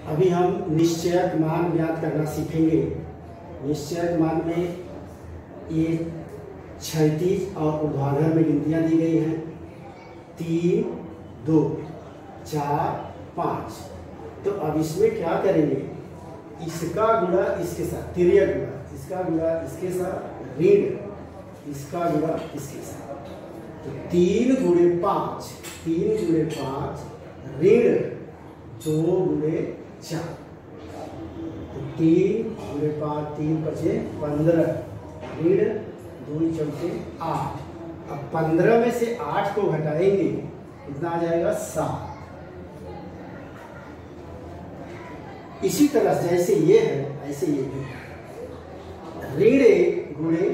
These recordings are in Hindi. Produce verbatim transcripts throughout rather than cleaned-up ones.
अभी हम निश्चयक मान ज्ञात करना सीखेंगे। निश्चयक मान में ये क्षैतिज और ऊर्ध्वाधर में गिनतियाँ दी गई हैं, तीन, दो, चार, पाँच। तो अब इसमें क्या करेंगे, इसका गुणा इसके साथ, तिर्यक गुणा, इसका गुणा इसके साथ, ऋण इसका गुणा इसके साथ। तो तीन गुणे पाँच, तीन गुणे पाँच, ऋण दो गुणे चार। तो तीन गुणे पाँच, तीन पचे पंद्रह, ऋण दो चौके आठ। अब पंद्रह में से आठ को घटाएंगे कितना आ जाएगा, सात। इसी तरह जैसे ये है ऐसे ये भी है। ऋण एक गुणे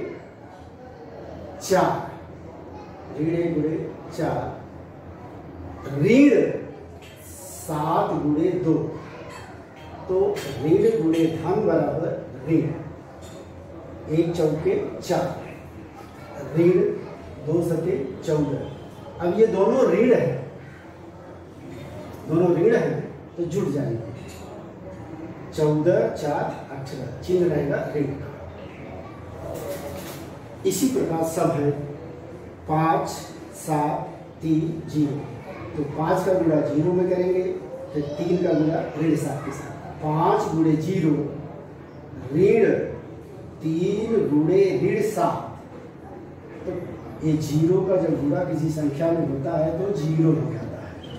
चार, ऋण एक गुणे चार, ऋण सात गुणे दो। तो ऋण गुणे धन बराबर ऋण, एक चौके चार, ऋण दो सके चौदह। अब ये दोनों ऋण है, दोनों ऋण है तो जुड़ जाएंगे। चौदह चार अठारह, चिन्ह रहेगा ऋण का। इसी प्रकार सब है, पाँच, सात, तीन, जीरो। तो पाँच का गुणा जीरो में करेंगे, फिर तीन का गुणा ऋण सात के साथ। पाँच गुणे जीरो, ऋण तीन गुणे ऋण सात। तो ये जीरो का जब गुणा किसी संख्या में होता है तो जीरो हो जाता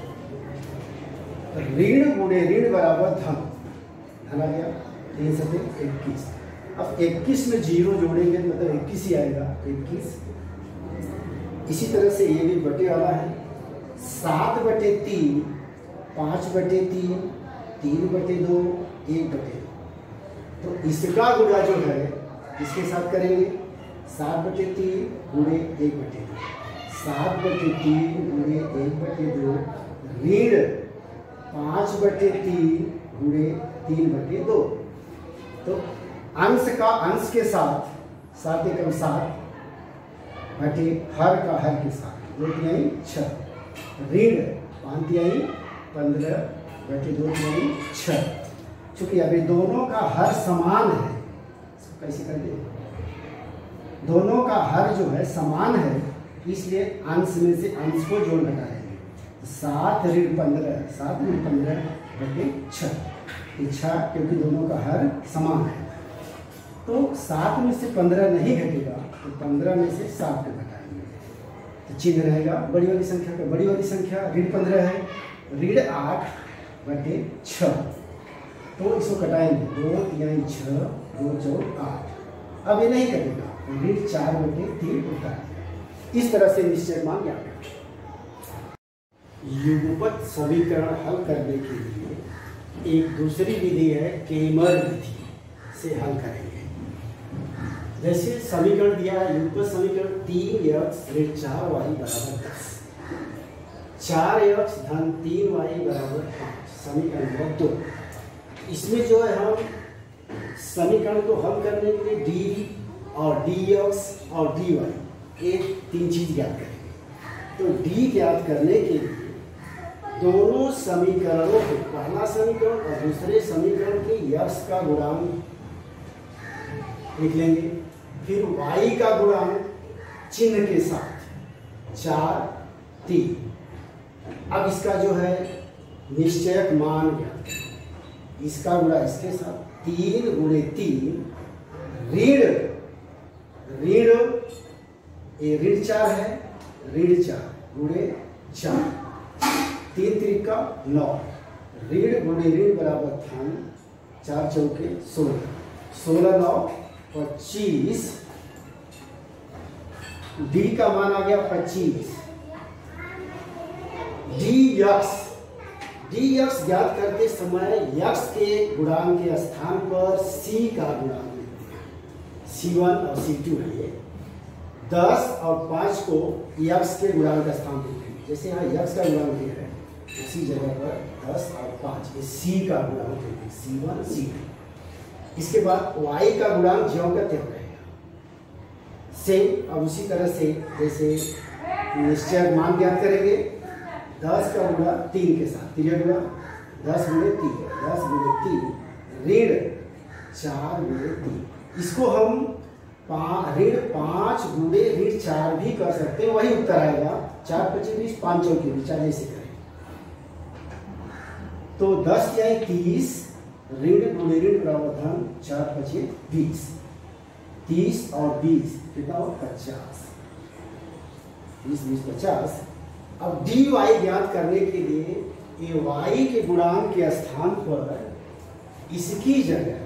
है। ऋण गुणे ऋण बराबर धन, धन आ गया, तीन सते इक्कीस। अब इक्कीस में जीरो जोड़ेंगे मतलब इक्कीस ही आएगा, इक्कीस। इसी तरह से ये भी बटे वाला है, सात बटे तीन, पाँच बटे तीन, तीन बटे दो, एक बटे दो। तो इसका गुणा जो है इसके साथ करेंगे, सात बटे तीन गुणे एक बटे दो, सात बटे तीन गुणे एक बटे दो, ऋण पाँच बटे तीन गुणे तीन बटे दो। तो अंश का अंश के साथ, सात एकम सात बटे हर का हर के साथ, दो तिहाई छः, ऋण पाँच तिहाई पंद्रह बटे दो तिहाई छः। चूंकि अभी दोनों का हर समान है, इसको कैसे कर दे, दोनों का हर जो है समान है, इसलिए अंश में से अंश को जोड़ घटाएंगे। सात ऋण पंद्रह, सात ऋण पंद्रह बटे छः, छः क्योंकि दोनों का हर समान है। तो सात में से पंद्रह नहीं घटेगा तो पंद्रह में से सात को घटाएंगे तो चिन्ह रहेगा बड़ी वाली संख्या का। बड़ी वाली संख्या ऋण पंद्रह है, ऋण आठ बटे छः। तो इसको कटाएंगे, दो तिहाई छः, दो चौक आठ। अब ये नहीं कटेगा, ऋण चार बटे तीन होता है। इस तरह से निश्चय मान ज्ञात है। युगपत समीकरण हल करने के लिए एक दूसरी विधि है, केमर विधि से हल करेंगे। जैसे समीकरण दिया है, युगपत समीकरण तीन एक्स ऋण चार वाई बराबर दस, चार एक्स धन तीन वाई बराबर पाँच, समीकरण नंबर दो। इसमें जो है हम समीकरण को हल करने के लिए डी और डी एक्स और डी वाई एक तीन चीज ज्ञात करेंगे। तो डी ज्ञात करने के लिए दोनों समीकरणों को, पहला समीकरण और दूसरे समीकरण के यक्स का गुणांक लिख लेंगे, फिर वाई का गुणांक चिन्ह के साथ चार तीन। अब इसका जो है निश्चयक मान ज्ञात करेंगे, इसका गुणा इसके साथ, तीन गुणे तीन, ऋण ऋण ये ऋण चार है, ऋण चार गुणे चार, तीन त्रिका नौ, ऋण गुणे ऋण बराबर धन, चार चौके सोलह, सोलह नौ पच्चीस। डी का मान आ गया पच्चीस। डी यक्स, डी यक्स ज्ञात करते समय यक्स के गुणांक के स्थान पर सी का गुणांक सी वन और सी टू है। ये दस और पाँच को यक्स के गुणांक का स्थान देखेंगे। जैसे यहाँ यक्स का गुणांक दिया है उसी जगह पर दस और पाँच, ये सी का गुणांक देखेंगे, सी वन सी टू। इसके बाद y का गुणांक ज्यों का त्यों रहेगा सेम। अब उसी तरह से जैसे निश्चय मान ज्ञात करेंगे, दस का गुणा तीन के साथ, तीन गुणा दस गुणे तीन, दस गुणे तीन ऋण चार गुणे तीन। इसको हम पा ऋण पाँच गुणे ऋण चार भी कर सकते हैं, वही उत्तर आएगा। चार पच्चीस बीस, पाँच चौकी बीस, चाहे ऐसे करें तो दस या तीस ऋण गुणे ऋण बराबर धन चार पच्चीस बीस, तीस और बीस कितना हो पचास, बीस बीस पचास। अब डी वाई ज्ञात करने के लिए ये वाई के गुणांक के स्थान पर इसकी जगह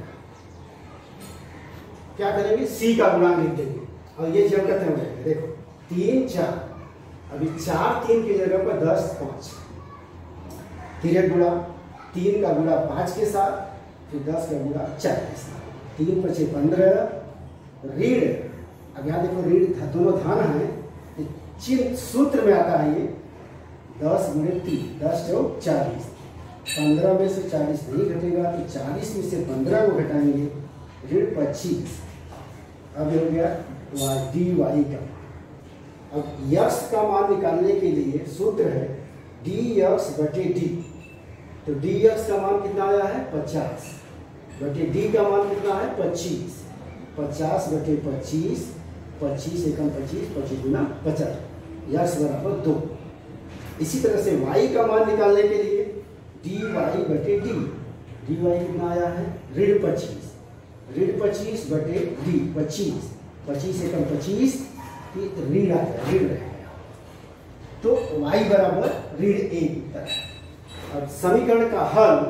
क्या करेंगे, सी का गुणांक लिख देंगे और ये जब खत्म हो जाएगा। देखो तीन चार, अभी चार तीन की जगह पर दस पाँच, तिरक गुणा तीन का गुणा पाँच के साथ, फिर दस का गुणा चार के साथ, तीन पचे पंद्रह ऋण। अब यहाँ देखो ऋण दोनों धन है, चिन्ह सूत्र में आता है ये दस गुणे तीन, दस चौक चालीस, पंद्रह में से चालीस नहीं घटेगा तो चालीस में से पंद्रह को घटाएंगे, ऋण पच्चीस। अब हो गया वाई डी वाई का। अब यक्स का मान निकालने के लिए सूत्र है डी यक्स बटे डी, तो डी यक्स का मान कितना आया है पचास, बटे डी का मान कितना है पच्चीस, पचास बटे पच्चीस, पच्चीस एकम पच्चीस, पच्चीस गुना पचास, यक्स बराबर दो। इसी तरह से y का मान निकालने के लिए डी वाई बटे डी, डी वाई कितना आया है ऋण पच्चीस, ऋण पच्चीस बटे डी पच्चीस, पच्चीस एकम पच्चीस, ऋण आ गया, ऋण रह गया, तो y बराबर ऋण एक उत्तर है। अब समीकरण का हल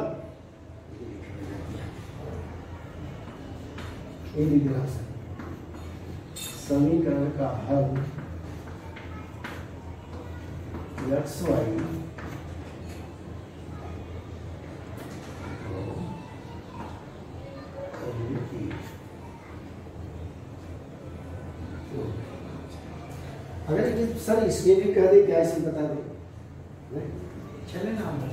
समीकरण का हल एक्स वाई अगर सर इसमें भी कह दे क्या इसे बता दे चले ना आप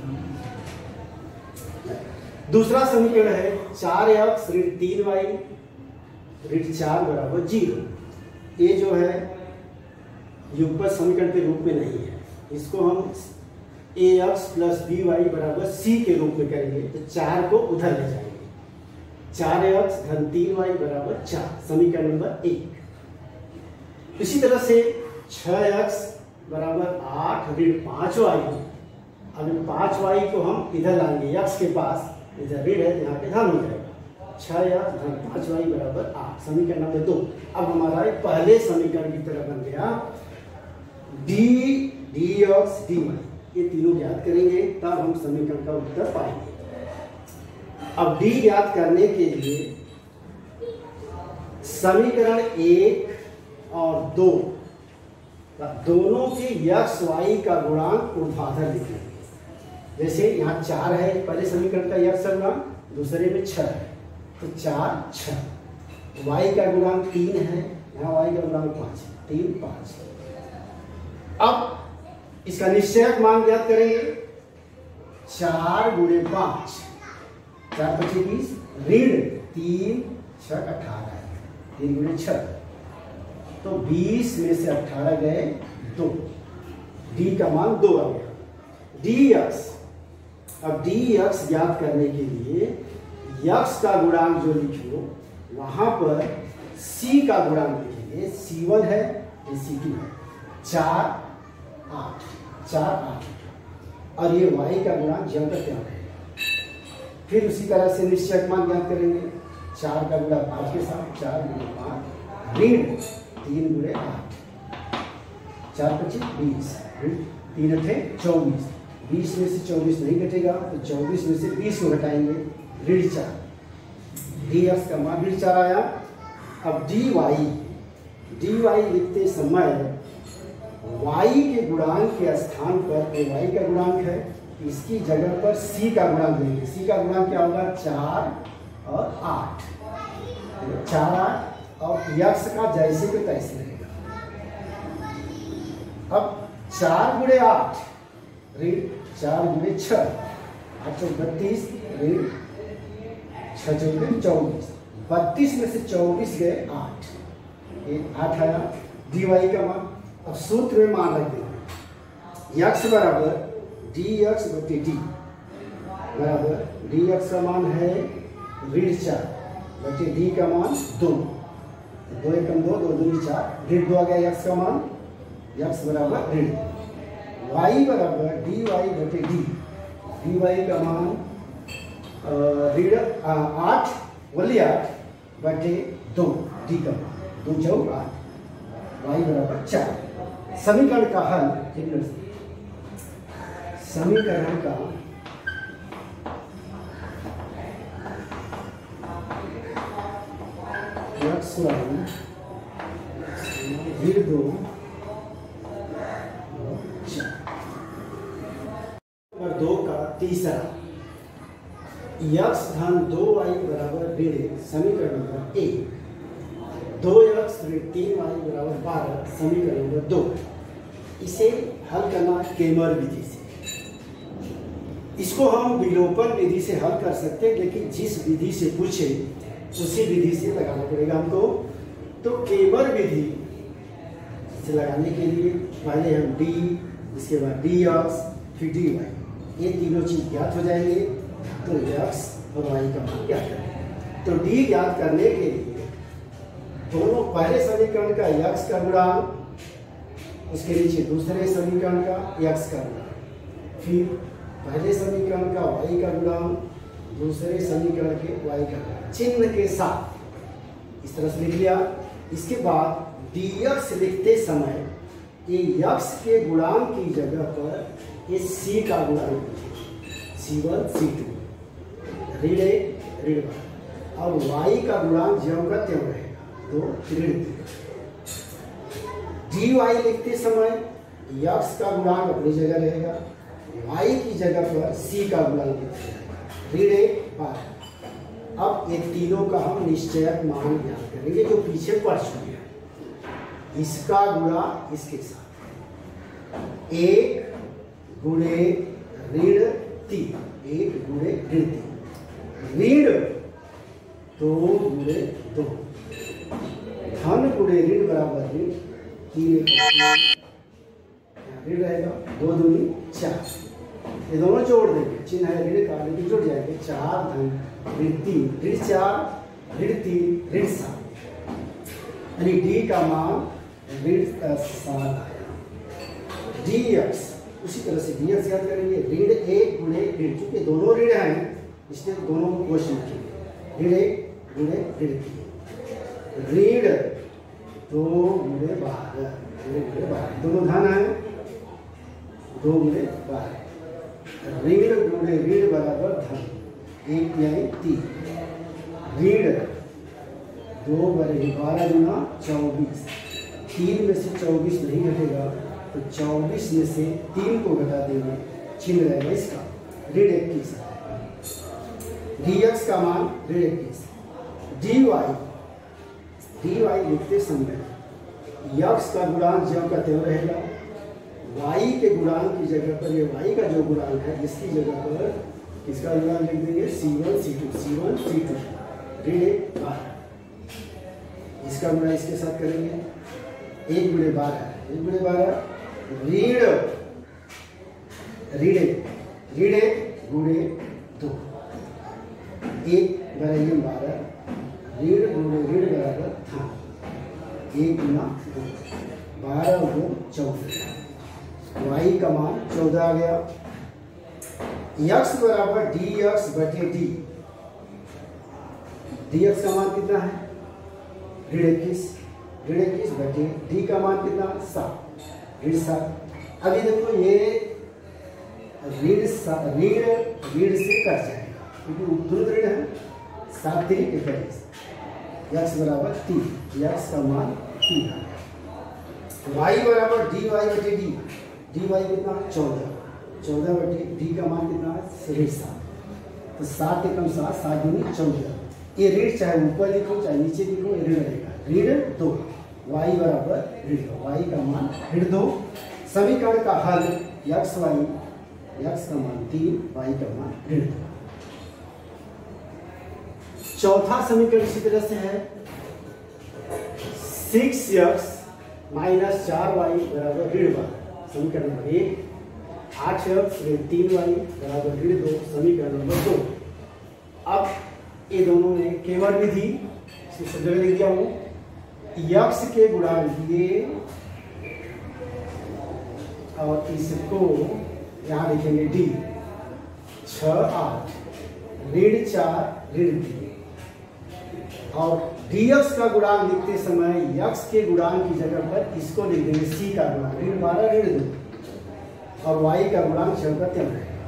दूसरा समीकरण है चार एक्स ऋण तीन वाई ऋण चार बराबर जीरो। ये जो है युगपत समीकरण के रूप में नहीं है, इसको हम A X plus B Y बराबर सी के रूप में करेंगे, तो चार को उधर ले जाएंगे, चार एक्स धन तीन वाई बराबर चार, समीकरण नंबर एक। इसी तरह से छह एक्स बराबर आठ ऋण पाँच वाई, अब पाँच वाई को हम इधर लाएंगे एक्स के पास, इधर ऋण है यहाँ पे धन हो जाएगा, छह एक्स धन पाँच वाई बराबर आठ, समीकरण नंबर दो। अब हमारा पहले समीकरण की तरह बन गया D D X D Y, ये तीनों ज्ञात करेंगे तब हम समीकरण का उत्तर पाएंगे। अब डी ज्ञात करने के लिए समीकरण एक और दो दोनों के यक्स वाई का गुणांक ऊर्ध्वाधर लिखेंगे। जैसे यहाँ चार है पहले समीकरण का यक्स गुणांक, दूसरे में छह है, तो चार छह, वाई का गुणांक तीन है, यहाँ वाई का गुणांक पाँच है, तीन पाँच। अब इसका निश्चयक मान ज्ञात करेंगे, चार गुणे पाँच, चार पच्चीस बीस, ऋण तीन छह अठारह, तीन गुणे छह, तो बीस में से अठारह गए दो, डी का मान दो आ गया। डी एक्स, अब डी एक्स ज्ञात करने के लिए यक्स का गुणांक जो लिखो वहां पर सी का गुणांक लिखेंगे, सी वन है सी टू है, चार आठ, चार आठ, और ये वाई का गुणांक जब तक क्या रहेगा। फिर उसी तरह से निश्चयक मान ज्ञात करेंगे, चार का गुणा पाँच के साथ, चार गुणे पाँच ऋण तीन गुणे आठ, चार पच्चीस बीस, तीन अठे चौबीस, बीस में से चौबीस नहीं घटेगा तो चौबीस में से बीस को घटाएंगे, ऋण चार, डी एक्स का मान ऋण चार आया। अब डी वाई, डी वाई लिखते समय वाई के गुणांक के स्थान पर ए वाई का गुणांक है, इसकी जगह पर सी का गुणांक देंगे। सी का गुणांक क्या होगा, चार और आठ, चार आठ, और यक्स का जैसे को तैसे रहेगा। अब चार गुणे आठ ऋण चार गुणे छह, आठ सौ बत्तीस, ऋण छह चौके चौबीस, बत्तीस में से चौबीस गए आठ, एक आठ आया डी वाई का मान। अब सूत्र में मान रख देंगे, यक्स बराबर डी एक्स बटे डी, बराबर डी एक्स का मान है ऋण चार बटे डी का मान दो, दो एकम दो, दो दूनी चार, ऋण दो आ गया एक्स का मान, एक्स बराबर ऋण, वाई बराबर डी वाई बटे डी, डी वाई का मान ऋण आठ वली आठ बटे दो, डी का मान दो चौक आठ, वाई बराबर चार। समीकरण का हल, समीकरण का एक्स वाई ऋण दो चार, दो का तीसरा यक्स धन दो वाई बराबर ऋण एक, समीकरण नंबर एक, दो यक्स ऋण तीन वाई बराबर बारह, समीकरण नंबर दो। इसे हल करना केमर विधि से, इसको हम विलोपन विधि से हल कर सकते हैं, लेकिन जिस विधि से पूछे उसी विधि से लगाना पड़ेगा हमको। तो केमर विधि से लगाने के लिए पहले हम डी, इसके बाद डी एक्स, फिर डी वाई, ये तीनों चीज ज्ञात हो जाएंगे। तो एक्स और वाई का मान ज्ञात करेंगे। तो डी ज्ञात करने के लिए दोनों पहले समीकरण का एक्स का गुणांक, उसके नीचे दूसरे समीकरण का एक्स का गुणांक, फिर पहले समीकरण का वाई का गुणांक, दूसरे समीकरण के वाई का गुणांक चिन्ह के साथ इस तरह से लिख लिया। इसके बाद dx लिखते समय ये x के गुणांक की जगह पर ये c का गुणांक, सी वन सी टू, ऋण एक ऋण वन, और y का गुणांक ज्यों का त्यों रहेगा, तो ऋण तीन। dy लिखते समय x का गुणांक अपनी जगह रहेगा, y की जगह पर c का गुणांक ऋण एक बारह। अब ये तीनों का हम निश्चयक मान ज्ञात करेंगे जो पीछे पढ़ चुके हैं। इसका गुणा इसके साथ, एक गुणे ऋण तीन, एक गुणे ऋण तीन, ऋण दो गुणे दो, धन गुणे ऋण बराबर ऋण, तीन ऋण रहेगा, दो दूनी चार, ये दोनों जोड़ देंगे, चिन्ह है ऋण का, लेकिन जुड़ जाएंगे, चार धन ऋण तीन, ऋण चार ऋण तीन ऋण सात, यानी डी का मान ऋण सात आया। डी एक्स उसी तरह से डी एक्स याद करेंगे, ऋण एक गुणे ऋण, चूंकि दोनों ऋण हैं इसलिए दोनों को क्वेश्चन लिखेंगे, ऋण एक गुणे ऋण तीन, ऋण दो गुणे बारह, ऋण गुणे बारह, दोनों धन है, दो गुणे बारह, ऋण गुणे ऋण बराबर धन, एक यानी तीन, ऋण दो बटे बारह गुना चौबीस, तीन में से चौबीस नहीं घटेगा तो चौबीस में से तीन को घटा देंगे, चिन्ह रहेगा इसका ऋण इक्कीस, डी एक्स का मान ऋण इक्कीस, डी वाई, डी वाई लिखते समय यक्स का गुणांक ज्यों का त्यों रहेगा, वाई के गुणांक की जगह पर ये वाई का जो गुणांक है इसकी जगह पर इसका गुणांक लिख देंगे C one C two, C one C two, ऋण एक बारह, इसका गुणा इसके साथ करेंगे, एक गुणे बारह, एक गुणे बारह, ऋण ऋण ऋण एक गुणे दो, एक बराबर बारह, ऋण गुणे ऋण बराबर था, एक गुना दो, बारह दो चौदह, वाई का मान चौदह आ गया। यक्स बराबर डी एक्स बटे डी, डी एक्स का मान कितना है ऋण इक्कीस, ऋण इक्कीस बटे डी का मान कितना सात, ऋण सात। अभी देखो ये ऋण ऋण ऋण से कट जाएगा क्योंकि उपद्रुत ऋण है, सात तीन इक्कीस, यक्स बराबर तीन, यक्स का मान तीन आ गया। वाई बराबर डी वाई बटे डी, डी वाई कितना चौदह, चौदह बटे डी का मान कितना है ऋण सात, तो सात एकम सात, सात दूनी चौदह, ये ऋण चाहे ऊपर लिखो चाहे नीचे लिखो ये ऋण रहेगा, ऋण दो, वाई बराबर ऋण दो, वाई का मान ऋण दो। समीकरण का हल यक्स वाई, यक्स का मान तीन, वाई का मान ऋण दो। चौथा समीकरण इसी तरह से है, सिक्स यक्स माइनस चार वाई बराबर ऋण बारह, समीकरण नंबर एक। आठ एक्स ऋण तीन वाई बराबर ऋण दो, समीकरण नंबर दो। अब ये दोनों ने केवल विधि सब जगह लिख दिया हूँ, यक्स के गुणांक ये और इसको यहाँ लिखेंगे डी, छः आठ ऋण चार ऋण तीन, और डीएक्स का गुणांक लिखते समय यक्स के गुणांक की जगह पर इसको लिख देंगे सी का गुणांक, ऋण बारह ऋण दो, और वाई का गुणांक छः का तीन रहेगा।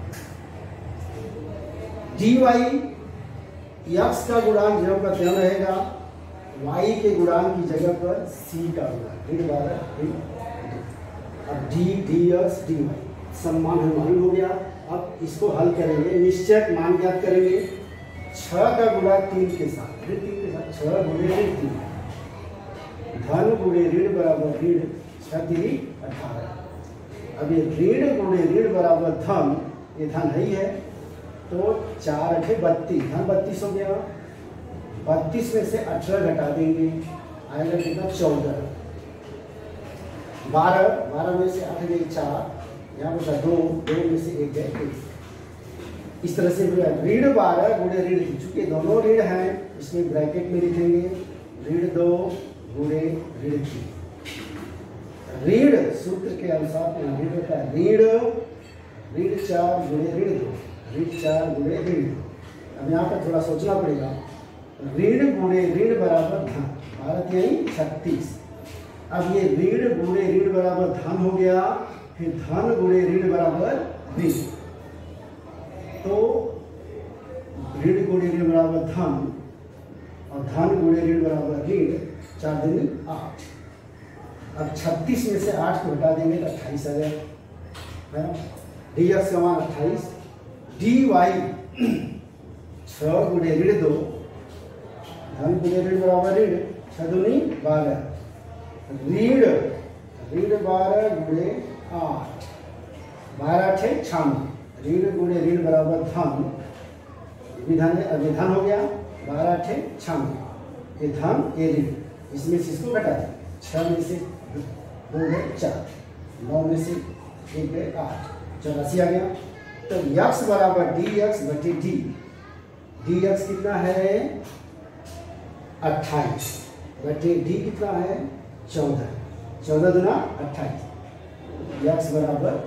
डी वाई यक्स का गुणांक जब का तीन रहेगा, वाई के गुणांक की जगह पर सी का गुणांक ऋण बारह ऋण दो। अब D D X D Y सम्मान हमें मालूम हो गया। अब इसको हल करेंगे, निश्चय मान ज्ञात करेंगे, छह का गुणा तीन के साथ, ऋण तीन के साथ छह गुणे ऋण तीन, धन गुणे ऋण बराबर ऋण छह तीन अठारह। अब ये ऋण गुणे ऋण बराबर धन, ये धन ही है तो चार अठे बत्तीस, धन बत्तीस हो गया। बत्तीस में से अठारह घटा देंगे, आएगा कितना चौदह। बारह बारह में से आठ गए चार, यहाँ बचा दो, दो में से एक गए एक। इस तरह से ऋण बारह गुणे ऋण तीन, चूंकि दोनों ऋण हैं इसमें ब्रैकेट में लिखेंगे ऋण दो गुणे ऋण तीन। ऋण सूत्र के अनुसार ऋण होता है ऋण ऋण चार गुणे ऋण दो, ऋण चार गुणे ऋण दो। अब यहाँ पर थोड़ा सोचना पड़ेगा, ऋण गुणे ऋण बराबर धन, भारत यही छत्तीस। अब ये ऋण गुणे ऋण बराबर धन हो गया, फिर धन गुणे ऋण बराबर ऋण, तो ऋण गुणे ऋण बराबर धन और धन गुणे ऋण बराबर ऋण, चार दिन आठ। अब छत्तीस में से आठ को हटा देंगे तो अट्ठाईस आ जाएगा, डी एक्स का मान अट्ठाईस। डी वाई छः गुणे ऋण दो, धन गुणे ऋण बराबर ऋण, छः दूनी बारह, ऋण ऋण बारह गुणे आठ, बारह छे छियानवे, ऋण गुणे ऋण बराबर धन, विधान विधान हो गया बारह छे छियानवे, ये धन ये ऋण, इसमें से इसको घटा दें, छः में से दो गए चार, नौ में से एक गए आठ, चौरासी आ गया। तो यक्स बराबर डी एक्स बटे डी, डी एक्स कितना है अट्ठाईस, बटे डी कितना है चौदह, चौदह दुना अट्ठाईस, यक्स बराबर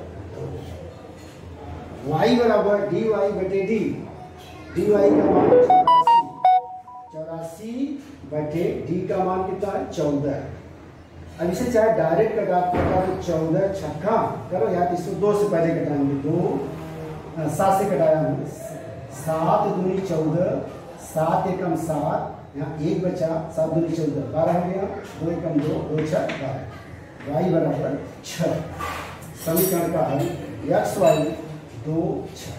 वाई बराबर डी वाई बटे डी, डी वाई का मान चौरासी, चौरासी बटे डी का मान कितना है चौदह। अब इसे चाहे डायरेक्ट कटा कटा चौदह छक्का करो, या तो इसको दो से पहले कटाएंगे, दो सात से कटाया हमने, सात दूनी चौदह, सात एकम सात, यहाँ एक बचा, सात दूनी चौदह, बारह हो गया, दो एकम दो, दो छः बारह, वाई बराबर छः। समीकरण का हल एक्स वाई दो छः।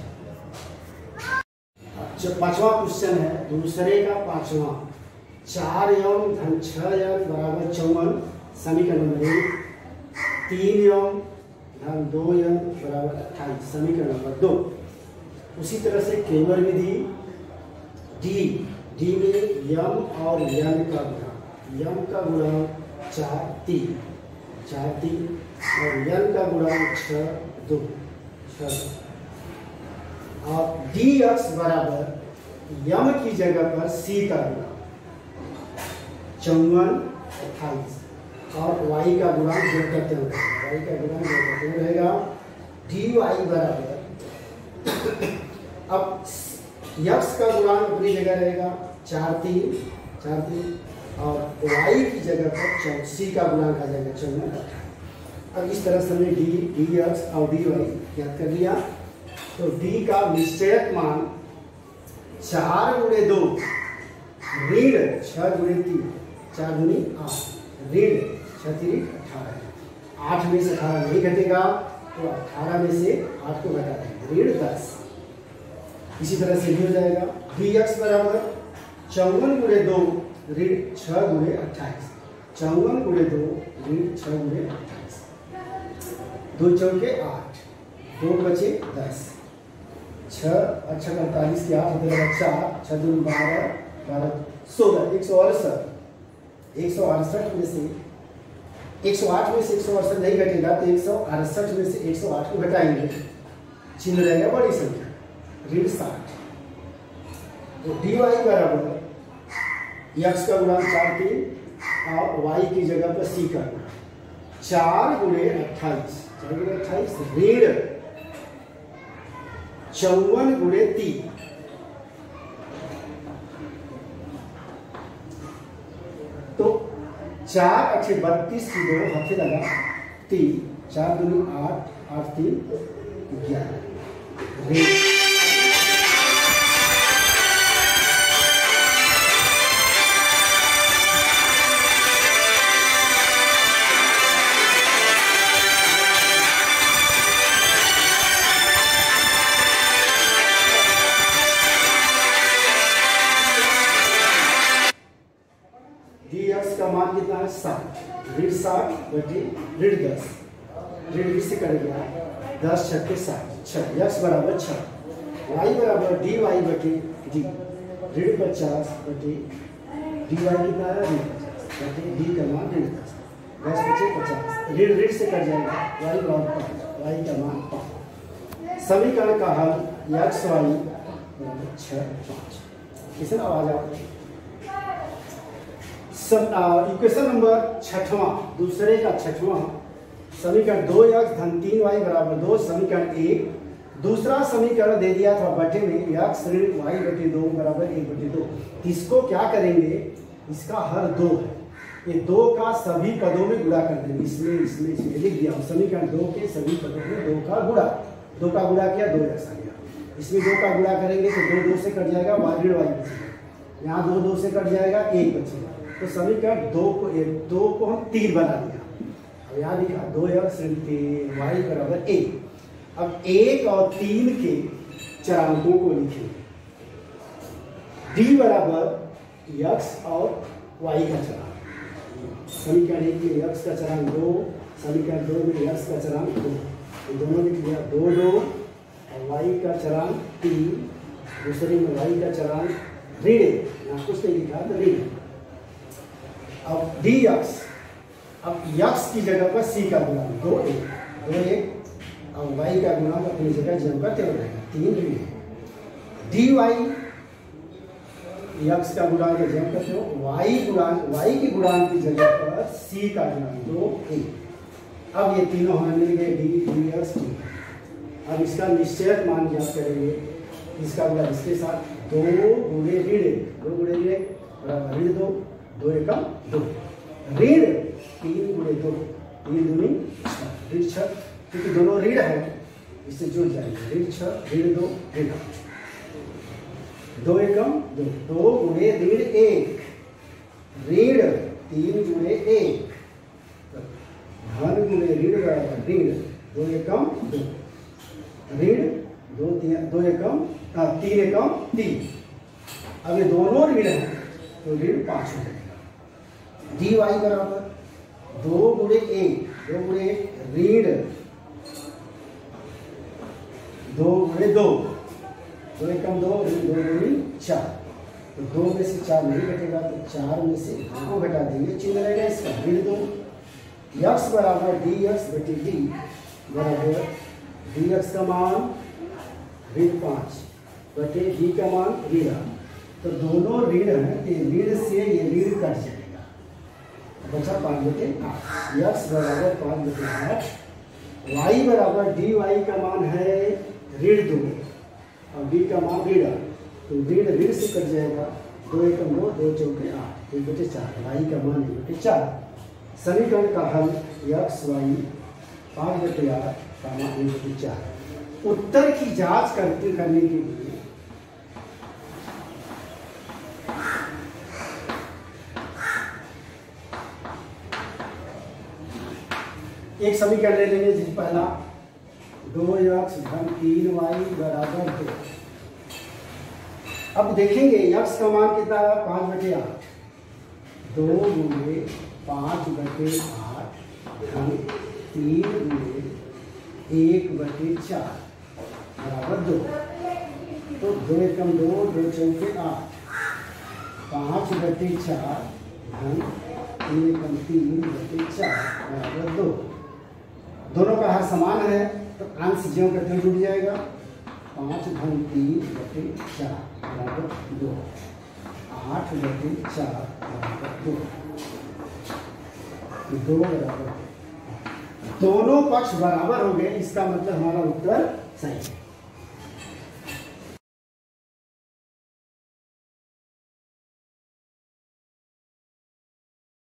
पांचवा क्वेश्चन है दूसरे का पांचवा, चार एवं धन छः एवं बराबर चौवन, समीकरण नंबर एक, तीन एवं धन दो एवं बराबर अट्ठाईस, समीकरण नंबर दो। उसी तरह से केवल विधि, डी डी में यम और यन का गुणा, यम का गुणा चार तीन, चार तीन, और यन का गुणा छः दो, छः, और डी एक्स बराबर यम की जगह पर सी का गुणा चौवन अट्ठाईस, और वाई का गुणांक जोड़ करते हुए वाई का गुणांक जोड़ करते हुए रहेगा डी वाई बराबर, अब यक्स का गुणांक अपनी जगह रहेगा चार तीन, चार तीन, और वाई की जगह पर सी का गुणांक आ जाएगा चौवन। अब इस तरह से हमने डी डी एक्स और डी वाई ज्ञात कर लिया। तो डी का निश्चयक मान चार गुणे दो ऋण छः गुणे तीन, चार दूनी आठ, ऋण छः तीन अठारह, आठ में से अठारह नहीं घटेगा तो अठारह में से आठ को घटा देंगे, ऋण दस। इसी तरह से भी हो जाएगा डी एक्स बराबर चौवन गुणे दो ऋण छः गुणे अट्ठाईस, चौवन गुणे दो ऋण छः गुणे अट्ठाईस, दो चौके आठ, दो बचे दस, छः अच्छा अड़तालीस के आठ होते रहेगा चार, छः दून बारह, बारह सोलह, एक सौ अड़सठ, एक सौ अड़सठ में से एक सौ आठ में से एक सौ अड़सठ नहीं घटेगा तो एक सौ अड़सठ में से एक सौ आठ को घटाएंगे चिन्ह रहेगा बड़ी संख्या, ऋण साठ। तो डी वाई बराबर यक्स का गुणांक चार तीन और वाई की जगह पर सी का गुणा चार गुणे अट्ठाईस, चार गुणे अट्ठाईस ऋण चौवन गुणे तीन, तो चार अच्छे बत्तीस की दो हाथे लगा तीन, चार दूनी आठ, आठ तीन ग्यारह। डी एक्स का मान कितना है साठ, ऋण साठ बटे ऋण दस, ऋण से कट गया दस छक्के साठ, छः यक्स बराबर छः, वाई बराबर डी वाई बटे डी ऋण पचास बटे डी वाई कितना है ऋण पचास बटे डी का मान ऋण दस, दस बचे पचास, ऋण ऋण से कट जाएगा वाई बराबर पाँच, वाई का मान पाँच। समीकरण का हल यक्स वाई छः पाँच। किसी ना आवाज आओ। इक्वेशन नंबर छठवां, दूसरे का छठवां समीकरण दो यक्स धन तीन वाई बराबर दो, समीकरण एक। दूसरा समीकरण दे दिया था बटे में यक्स ऋण वाई बटे दो बराबर एक बटे दो। इसको क्या करेंगे, इसका हर दो है, ये दो का सभी पदों में गुणा कर देंगे, इसमें इसमें इसमें लिख दिया समीकरण दो के सभी पदों में दो का गुणा, दो का गुणा किया दो यक्स आ गया, इसमें दो का गुणा करेंगे तो दो दो से कट जाएगा वाई ऋण वाई बचेगा, यहाँ दो दो से कट जाएगा एक बचेगा, तो समीकरण दो को एक दो को हम तीन बना दिया। अब यहाँ लिखा दो यक्स ऋण तीन वाई बराबर एक। अब एक और तीन के चरांकों को लिखेंगे, डी बराबर यक्स और वाई का चरांक, समीकरण एक में यक्स का चरांक दो, समीकरण दो में यक्स का चरांक दो, तो दोनों लिख लिया दो दो, और वाई का चरांक तीन, दूसरे में वाई का चरांक ऋण, यहाँ कुछ नहीं लिखा तो ऋण। अब डी यक्स, अब यक्स की जगह पर सी का गुणा दो एक, दो एक और वाई का गुणा अपनी जगह जम का तेरह रहेगा तीन ऋण। डी वाई यक्स का गुणांक जम करते हो, वाई गुणांक वाई की गुणांक की जगह पर सी का गुणांक दो एक। अब ये तीनों हमें मिल गए डी डी यक्स डी। अब इसका निश्चयक मान ज्ञात करेंगे, इसका गुणा इसके साथ दो गुणे ऋण, दो गुणे ऋण बराबर ऋण दो, दो एकम दो, ऋण तीन गुणे दो, तीन दूनी छः, ऋण छः, क्योंकि दोनों ऋण है इससे जुड़ जाएंगे, ऋण छः ऋण दो ऋण, दो एकम दो, दो गुणे ऋण एक, ऋण तीन गुणे एक, धन गुणे ऋण बराबर ऋण दो एकम दो, ऋण दो तीन दो एकम तीन एकम तीन। अब ये दोनों ऋण है तो ऋण पाँच हो जाएगा। डी वाई बराबर दो गुणे एक, दो गुणे ऋण दो गुणे दो, दो एकम दो, ऋण दो गुणे चार, तो दो में से चार नहीं घटेगा तो चार में से दो को घटा देंगे, चिन्ह रहेगा इसका ऋण दो। यक्स बराबर डी यक्स बटे डी बराबर डी यक्स का मान ऋण पाँच बटे डी का मान ऋण, तो दोनों ऋण है, ऋण से ये ऋण कट जाएगा, बचा पाँच बटे आठ, यक्स बराबर पाँच बटे आठ। वाई बराबर डी वाई का मान है ऋण दो और डी का मान ऋण, तो ऋण ऋण से कट जाएगा, दो एकम दो, दो चौके आठ, एक बटे चार, वाई का मान एक बटे चार। समीकरण का हल यक्स वाई पाँच बटे आठ का मान एक बटे चार। उत्तर की जांच करते करने के लिए एक समीकरण ले लेंगे, जिस पहला दो यक्स धन तीन वाई बराबर दो। अब देखेंगे यक्स का मान कितना है पाँच बटे आठ, दो गुणे पाँच बटे आठ धन तीन गुणे एक बटे चार बराबर दो, तो दो एकम दो, दो चौके आठ, पाँच बटे चार धन तीन एकम तीन बटे चार बराबर दो। दोनों का हर समान है तो अंश ज्यों का त्यों जुड़ जाएगा। पाँच धन तीन बटे चार बराबर दो, आठ बटे चार बराबर दो, दो बराबर, दोनों पक्ष बराबर हो गए, इसका मतलब हमारा उत्तर सही है।